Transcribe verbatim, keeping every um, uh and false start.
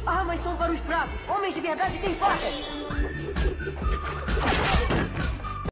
Ah, mas são para os fracos. Homens de verdade têm facas.